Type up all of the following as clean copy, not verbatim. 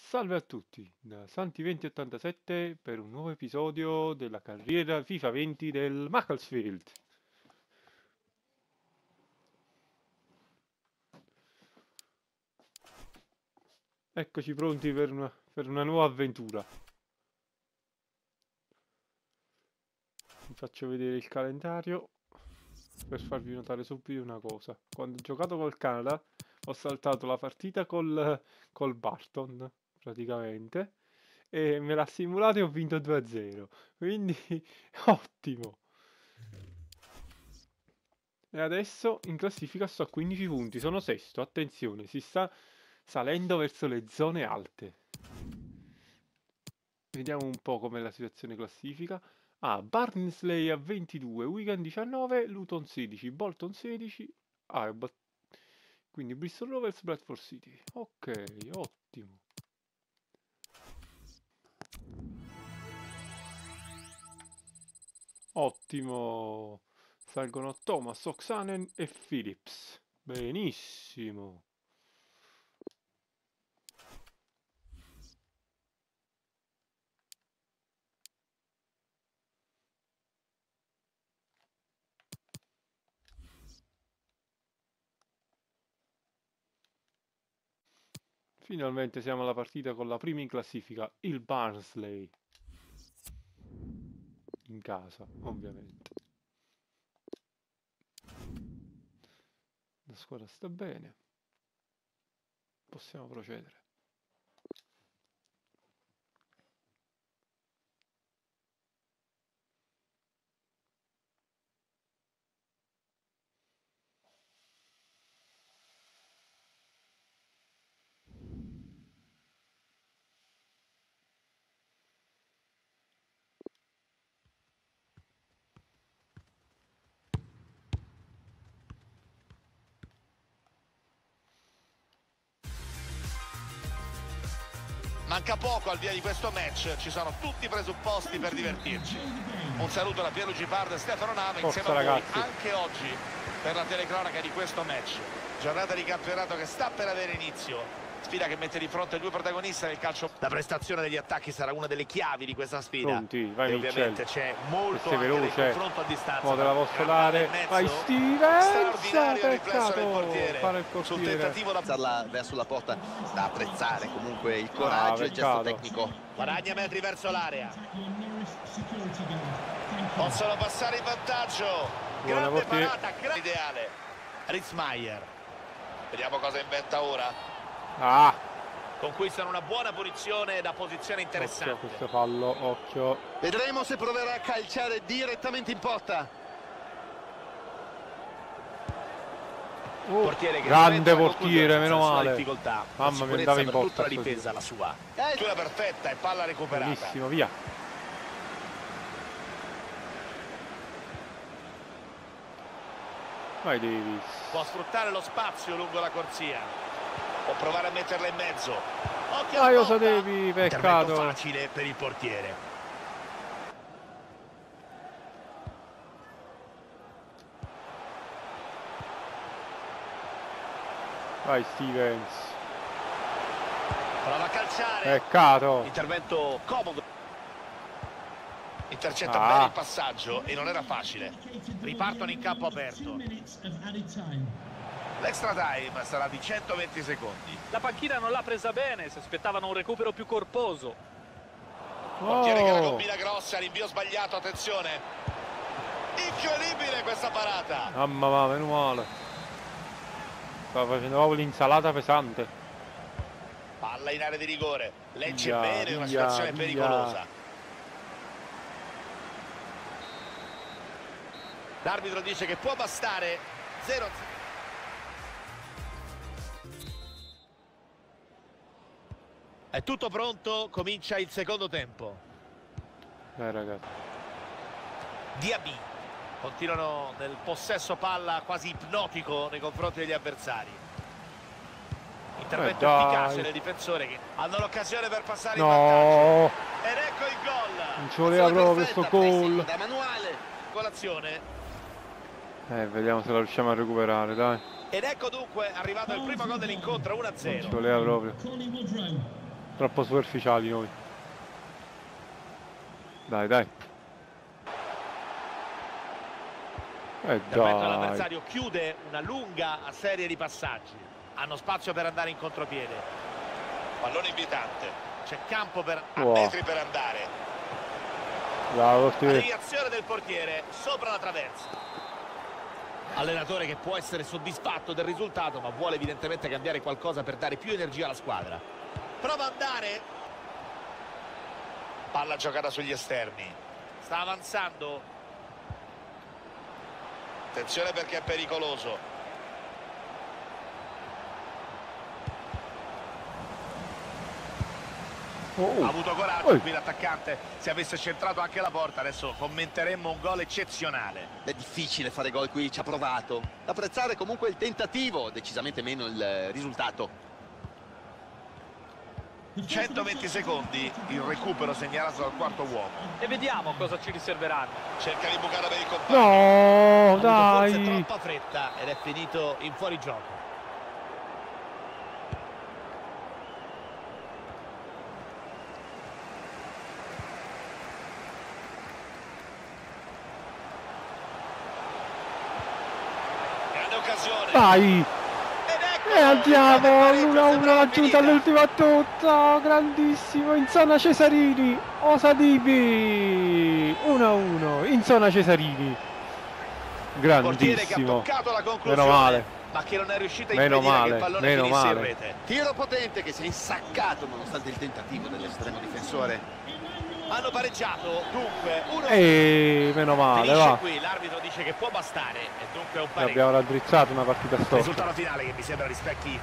Salve a tutti, da Santi2087 per un nuovo episodio della carriera FIFA 20 del Macclesfield. Eccoci pronti per una nuova avventura. Vi faccio vedere il calendario per farvi notare subito una cosa. Quando ho giocato col Canada ho saltato la partita col Barton, praticamente, e me l'ha simulato e ho vinto 2-0, quindi ottimo. E adesso in classifica sto a 15 punti, sono sesto, attenzione, si sta salendo verso le zone alte. Vediamo un po' com'è la situazione classifica. Barnsley a 22, Wigan 19, Luton 16, Bolton 16, quindi Bristol Rovers, Bradford City. Ok, ottimo. Ottimo. Salgono Thomas, Oxanen e Phillips. Benissimo. Finalmente siamo alla partita con la prima in classifica, il Barnsley. In casa, ovviamente. La squadra sta bene. Possiamo procedere. Manca poco al via di questo match, ci sono tutti i presupposti per divertirci. Un saluto da Pierluigi Pardo e Stefano Nava insieme a voi ragazzi, anche oggi per la telecronaca di questo match. Giornata di campionato che sta per avere inizio. Sfida che mette di fronte due protagonisti del calcio. La prestazione degli attacchi sarà una delle chiavi di questa sfida. Pronti, vai e Mitchell. ovviamente c'è molto sei anche del veloce, confronto a distanza. mo te la posso dare. Vai Stevens, Straordinario riflesso del portiere fare il sul portiere. tentativo da verso la porta, da apprezzare comunque il coraggio e il gesto tecnico. guadagna metri verso l'area, possono passare in vantaggio. Buona Grande portiere. parata, grande ideale. Ritzmaier, vediamo cosa inventa ora. Conquistano una buona posizione da posizione interessante. Occhio, questo fallo, occhio. Vedremo se proverà a calciare direttamente in porta. Portiere che Grande portiere, meno male. difficoltà. Mamma mia, andava in per tutta porta. la difesa la sua. Lettura perfetta e palla recuperata. Benissimo, via. Vai Davis. Può sfruttare lo spazio lungo la corsia. Può provare a metterla in mezzo. Occhio Dai, alla Osa botta. Devi, Intervento peccato. facile per il portiere. Vai Stevens. Prova a calciare. Peccato. Intervento comodo. Intercetta bene il passaggio e non era facile. Ripartono in campo aperto. L'extra time sarà di 120 secondi. La panchina non l'ha presa bene, si aspettavano un recupero più corposo. Portiere che la combina grossa, rinvio sbagliato, attenzione. Incredibile questa parata. Mamma mia, meno male. Stava facendo proprio l'insalata pesante. Palla in area di rigore. Legge Via, bene una via, situazione via. pericolosa. L'arbitro dice che può bastare 0-0. È tutto pronto, comincia il secondo tempo. Ragazzi. Diaby. Continuano nel possesso palla quasi ipnotico nei confronti degli avversari. Intervento efficace del difensore che hanno l'occasione per passare in vantaggio. Ed ecco il gol. Non ci voleva proprio questo gol. Da manuale. Colazione. Vediamo se la riusciamo a recuperare, dai. Ed ecco dunque arrivato il primo gol dell'incontro, 1-0. Ci voleva proprio. Troppo superficiali noi. Dai, dai. L'intervento Dai. dell'avversario chiude una lunga serie di passaggi. Hanno spazio per andare in contropiede. Pallone invitante. C'è campo per a metri per andare. Bravo, La deviazione del portiere sopra la traversa. Allenatore che può essere soddisfatto del risultato, ma vuole evidentemente cambiare qualcosa per dare più energia alla squadra. Prova ad andare. Palla giocata sugli esterni. Sta avanzando. Attenzione perché è pericoloso. Ha avuto coraggio qui l'attaccante. Se avesse centrato anche la porta, adesso commenteremmo un gol eccezionale. È difficile fare gol qui, ci ha provato. Da apprezzare comunque il tentativo, decisamente meno il risultato. 120 secondi, il recupero segnalato dal quarto uomo. E vediamo cosa ci riserveranno. Cerca di bucare per il compagno. No, dai. Forse troppa fretta ed è finito in fuorigioco. Grande occasione. Vai. Ed ecco, E andiamo, il 1-1 raggiunta finita. all'ultima battuta, grandissimo, in zona Cesarini, Osadibi, 1-1, in zona Cesarini, Portiere che ha grandissimo, toccato la conclusione, meno male, ma che non è riuscito a Meno impedire male, che il pallone meno finisse in male. rete. Tiro potente che si è insaccato nonostante il tentativo dell'estremo difensore. Hanno pareggiato, dunque 1-1. e meno male, Finisce va, qui, l'arbitro dice che può bastare e dunque è un e pareggio. abbiamo raddrizzato una partita storta. Risultato finale che mi sembra rispecchi.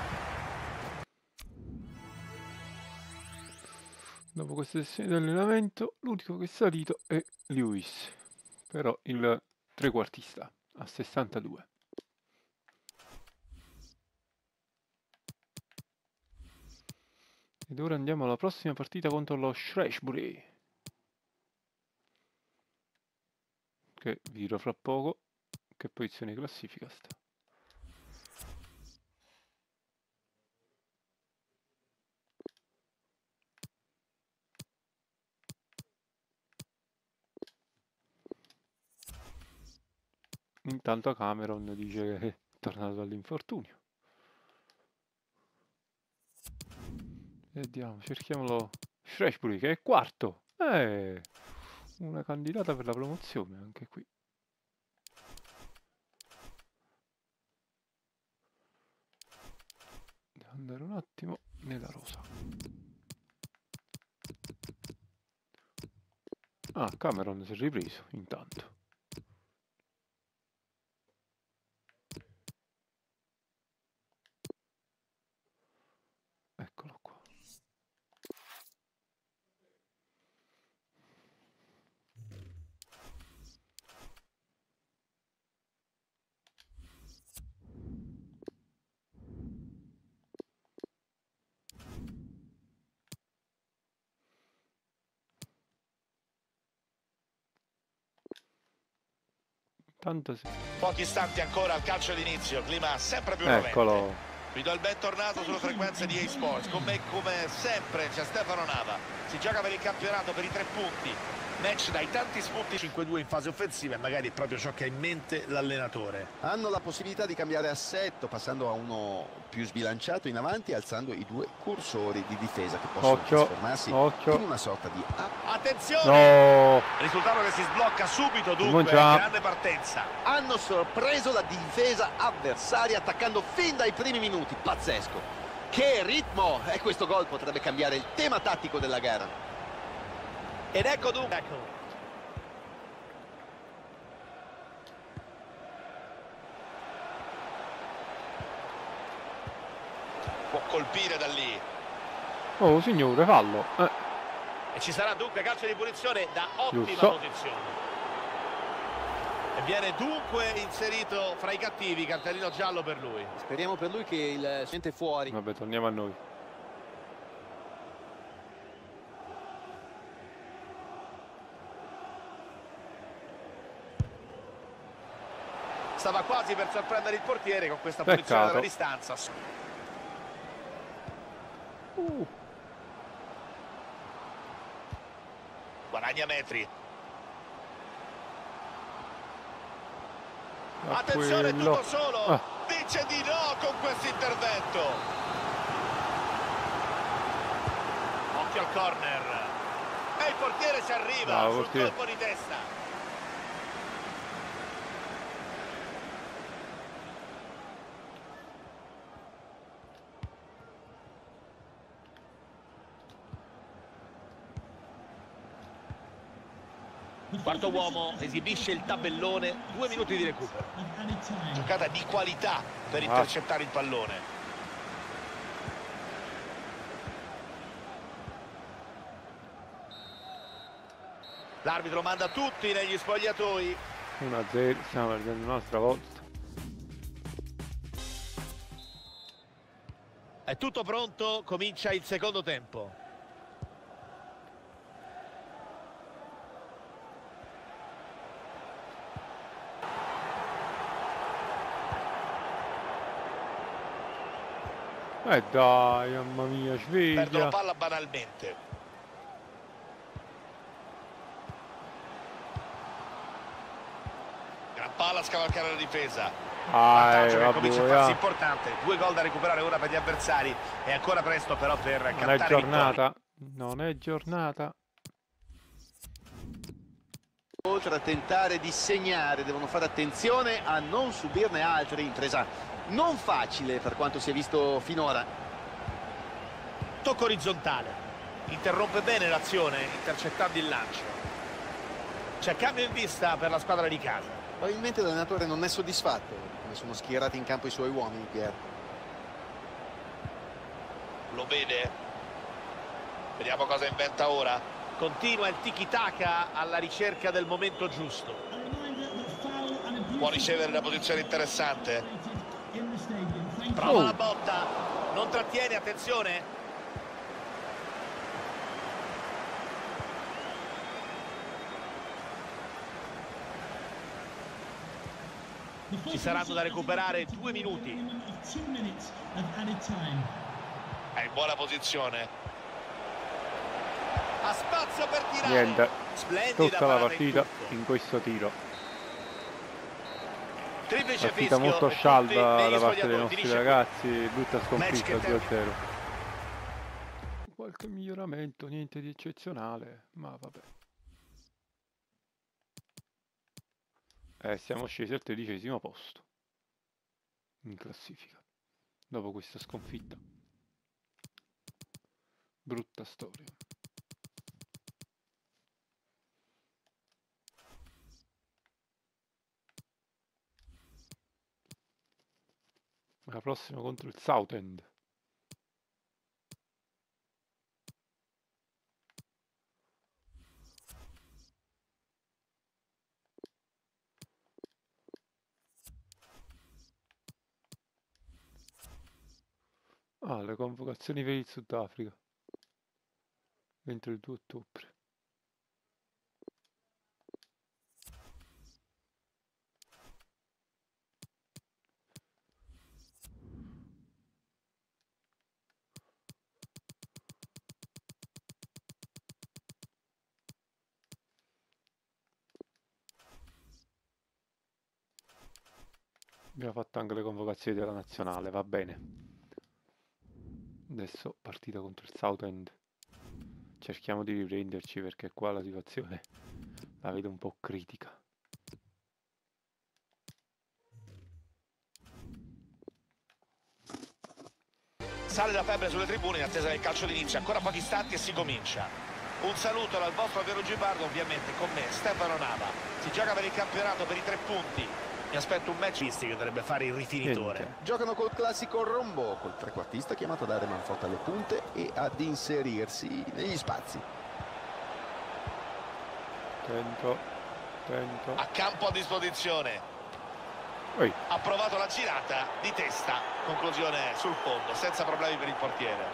Dopo queste sessioni di allenamento, l'unico che è salito è Lewis, però il trequartista a 62. Ed ora andiamo alla prossima partita contro lo Shrewsbury, che vi dirò fra poco che posizione di classifica sta. Intanto Cameron dice che è tornato dall'infortunio. Vediamo, cerchiamolo. Shrewsbury che è quarto. Una candidata per la promozione anche qui. Devo andare un attimo nella rosa. Ah, Cameron si è ripreso intanto. Eccolo qua. Tanto sì. Pochi istanti ancora al calcio d'inizio, clima sempre più rovente. Eccolo. Vi do il bentornato sulle frequenze di EA Sports. Con me come sempre c'è Stefano Nava. Si gioca per il campionato, per i 3 punti. Match dai tanti spunti 5-2 in fase offensiva e magari è proprio ciò che ha in mente l'allenatore. Hanno la possibilità di cambiare assetto passando a uno più sbilanciato in avanti e alzando i due cursori di difesa che possono trasformarsi in una sorta di Attenzione! No! Risultato che si sblocca subito, dunque grande partenza. Hanno sorpreso la difesa avversaria attaccando fin dai primi minuti, pazzesco. Che ritmo! E questo gol potrebbe cambiare il tema tattico della gara. Ed ecco dunque. Può colpire da lì. Oh signore, fallo. E ci sarà dunque calcio di punizione da ottima Giusto. posizione. E viene dunque inserito fra i cattivi, cartellino giallo per lui. Speriamo per lui che il sente fuori. Vabbè, torniamo a noi. Stava quasi per sorprendere il portiere con questa punizione dalla distanza. guadagna metri. Da Attenzione, quello. tutto solo. Dice di no con questo intervento. Occhio al corner. E il portiere ci arriva. Bravo, sul portiere. colpo di testa. Quarto uomo esibisce il tabellone, 2 minuti di recupero. Giocata di qualità per intercettare il pallone. L'arbitro manda tutti negli spogliatoi. 1-0, stiamo perdendo un'altra volta. È tutto pronto, comincia il secondo tempo. Dai, mamma mia, sveglia. Perdono palla banalmente. Gran palla a scavalcare la difesa. Vantaggio che comincia a farsi importante. 2 gol da recuperare ora per gli avversari. È ancora presto però per Non cantare è giornata. Non è giornata. Oltre a tentare di segnare, devono fare attenzione a non subirne altri. Impresa non facile per quanto si è visto finora. Tocco orizzontale. Interrompe bene l'azione, intercettando il lancio. C'è cambio in vista per la squadra di casa. Probabilmente l'allenatore non è soddisfatto come sono schierati in campo i suoi uomini, Pier. Lo vede. Vediamo cosa inventa ora. Continua il tiki-taka alla ricerca del momento giusto. Può ricevere una posizione interessante. Prova la botta. Non trattiene, attenzione. Ci saranno da recuperare 2 minuti. È in buona posizione. Ha spazio per tirare. Niente. Splendida Tutta la parata partita in in questo tiro. Triplice Partita fischio molto e tutti scialba negli da parte dei spogliatoi. nostri Finisce ragazzi. Brutta Match sconfitta che 2-0. Qualche miglioramento, niente di eccezionale, ma vabbè. Siamo scesi al 13° posto in classifica dopo questa sconfitta. Brutta storia. La prossima contro il Southend. Le convocazioni per il Sudafrica entro il 2 ottobre. Abbiamo fatto anche le convocazioni della nazionale, va bene. Adesso partita contro il Southend. Cerchiamo di riprenderci perché qua la situazione la vedo un po' critica. Sale la febbre sulle tribune in attesa del calcio d'inizio. Ancora pochi istanti e si comincia. Un saluto dal vostro Piero Gibardo, ovviamente con me Stefano Nava. Si gioca per il campionato, per i 3 punti. Mi aspetto un match che dovrebbe fare il rifinitore. Niente. Giocano col classico rombo, col trequartista chiamato a dare manforte alle punte e ad inserirsi negli spazi. Attento, attento. A campo a disposizione. Oi. Ha provato la girata di testa. Conclusione sul fondo, senza problemi per il portiere.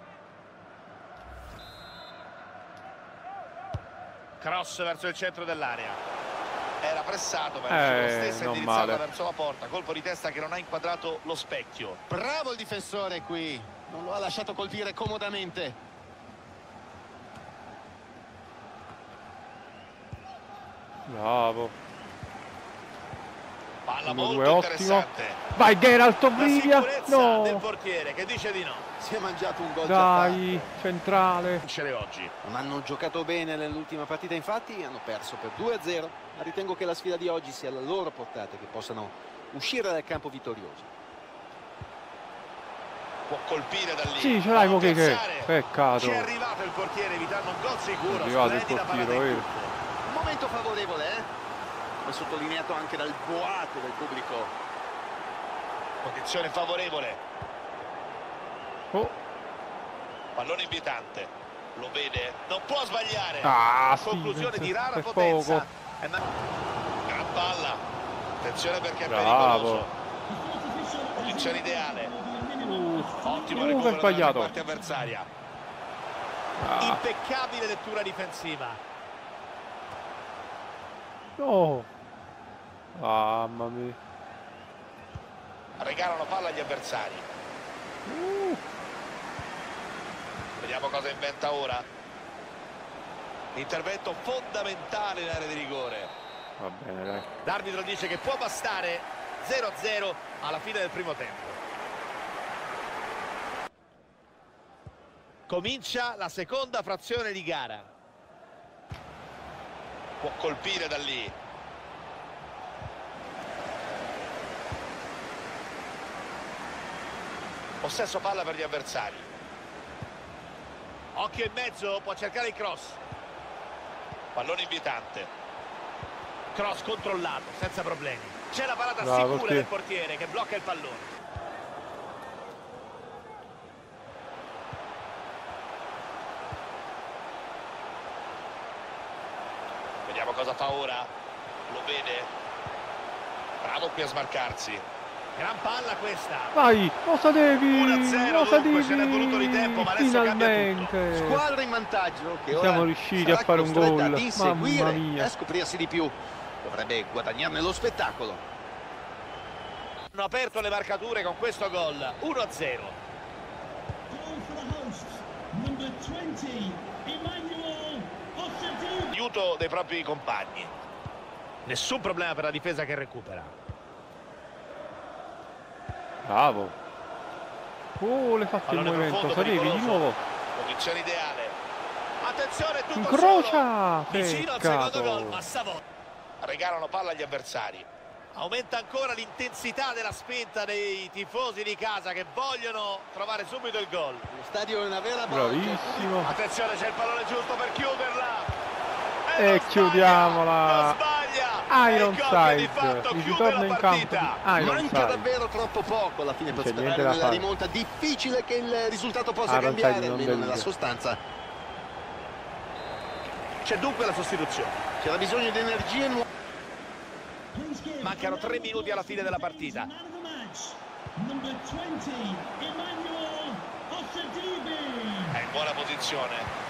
Cross verso il centro dell'area. Era pressato, ma è riuscito lo stesso a non indirizzarla male. verso la porta. Colpo di testa che non ha inquadrato lo specchio. Bravo il difensore qui, non lo ha lasciato colpire comodamente. Bravo. Palla 1-2, molto ottimo. interessante. Vai Geralt, La Vivia. sicurezza del No. portiere che dice di no. Si è mangiato un gol già Dai, fatto. centrale. Vincere oggi. Non hanno giocato bene nell'ultima partita, infatti hanno perso per 2-0, ma ritengo che la sfida di oggi sia alla loro portata, che possano uscire dal campo vittoriosi. Può colpire da lì. Sì, ce l'hai Può che piazzare. peccato. Ci è arrivato il portiere evitando un gol sicuro. È arrivato il Splendida portiere, parata in vero? tutto. Un momento favorevole, come sottolineato anche dal boato del pubblico. Condizione favorevole. Oh. Pallone invitante. Lo vede. Non può sbagliare. Ah, Conclusione Stevens, di rara per potenza. poco. Gran palla. Attenzione perché è Bravo. pericoloso. Posizione ideale. Ottimo che recupero dalla sbagliato. parte avversaria. Ah. Impeccabile lettura difensiva. No. Mamma mia. Regalano palla agli avversari. Vediamo cosa inventa ora. Intervento fondamentale in area di rigore. Va bene, dai. L'arbitro dice che può bastare 0-0 alla fine del primo tempo. Comincia la seconda frazione di gara. Può colpire da lì. Possesso palla per gli avversari. Occhio in mezzo, può cercare il cross. Pallone invitante. Cross controllato, senza problemi. C'è la parata Bravo, sicura sì. del portiere che blocca il pallone. Vediamo cosa fa ora. Lo vede. Bravo qui a smarcarsi. Gran palla questa. Vai, cosa devi? 1-0 Cosa dunque, devi? ce n'è voluto di tempo, ma adesso cambia Finalmente. Squadra in vantaggio che ora Siamo riusciti a sarà fare un costretta gol. ad inseguire Mamma mia. e a scoprirsi di più. Dovrebbe guadagnarne lo spettacolo. Hanno aperto le marcature con questo gol. 1-0. Goal for the hosts, number 20, Emmanuel Ossadou. Aiuto dei propri compagni. Nessun problema per la difesa che recupera. Bravo. Oh, le fatti il Pallone movimento. profondo, Sadevi di pericoloso. nuovo. Posizione ideale. Attenzione, tutto Incrocia. solo. Vicino al secondo Peccato. gol, ma Savon. Regalano palla agli avversari. Aumenta ancora l'intensità della spinta dei tifosi di casa che vogliono trovare subito il gol. Lo stadio è una vera bolgia. Bravissimo. Attenzione, c'è il pallone giusto per chiuderla. E non chiudiamola. Non sbaglia. Ironside. Di fatto Si chiude ritorna la in campo di partita. Manca Ironside. davvero troppo poco alla fine Non per c'è niente sperare da nella fare. rimonta. Difficile che il risultato possa Ironside cambiare, non almeno nella delude. sostanza. C'è dunque la sostituzione. C'era bisogno di energie nuove. Please give Mancano 3 minuti alla fine della partita. man of the match, number 20, Emmanuel Ossadou. È in buona posizione.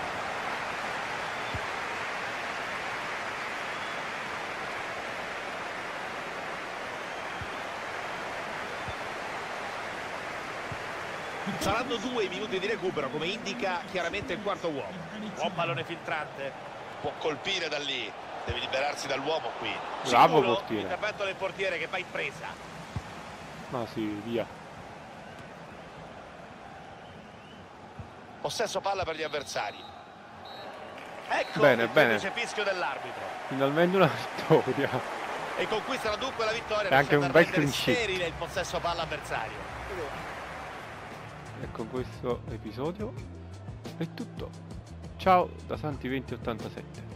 Saranno 2 minuti di recupero, come indica chiaramente il quarto uomo. Buon pallone filtrante. Può colpire da lì. Deve liberarsi dall'uomo qui. Bravo Sicuro, portiere. l'intervento del portiere che va in presa. Ma sì, via. Possesso palla per gli avversari. Ecco Bene, il bene. duplice fischio dell'arbitro. Finalmente una vittoria. E conquistano dunque la vittoria. È anche un lasciando bel rendere clean sheet. sterile il possesso palla avversario. E con questo episodio è tutto. Ciao da Santi2087.